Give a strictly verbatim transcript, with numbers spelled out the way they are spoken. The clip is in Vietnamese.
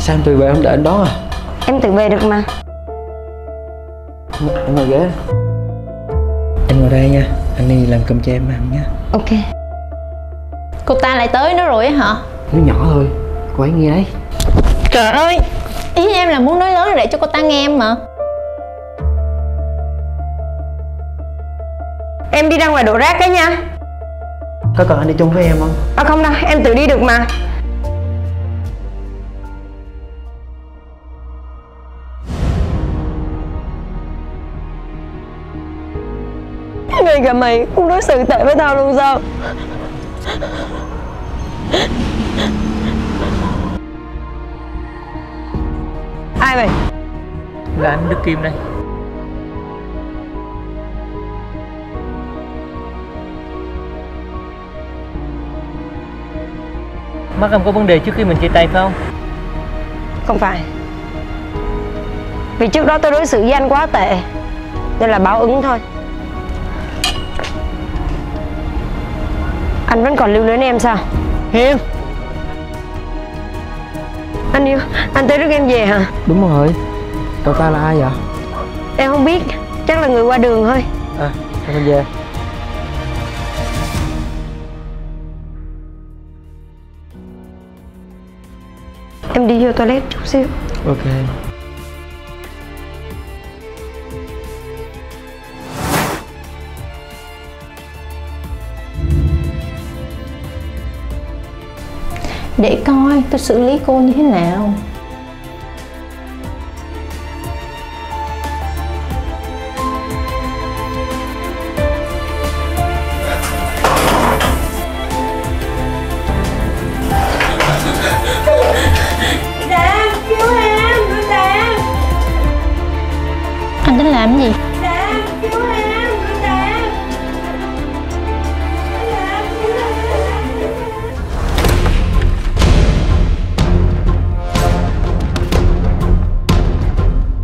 Sao em tự về không đợi anh đón à? Em tự về được mà. Em ngồi ghế. Em ngồi đây nha, anh đi làm cơm cho em ăn nha. Ok. Cô ta lại tới nữa rồi á hả? Nó nhỏ thôi, cô ấy nghe đấy. Trời ơi, ý em là muốn nói lớn để cho cô ta nghe em mà. Em đi ra ngoài đổ rác cái nha. Có cần anh đi chung với em không? À không đâu, em tự đi được mà. Ngay cả mày cũng đối xử tệ với tao luôn sao? Ai vậy? Là anh Đức Kim đây. Mắt em có vấn đề trước khi mình chia tay phải không? Không phải. Vì trước đó tôi đối xử với anh quá tệ, nên là báo ứng thôi. Anh vẫn còn lưu luyến em sao? Hiền. Anh yêu, anh tới rước em về hả? Đúng rồi. Cậu ta là ai vậy? Em không biết, chắc là người qua đường thôi. À, em mình về. Em đi vô toilet chút xíu. Ok. Để coi tôi xử lý cô như thế nào. Đàn, cứu em, đàn. Anh tính làm cái gì?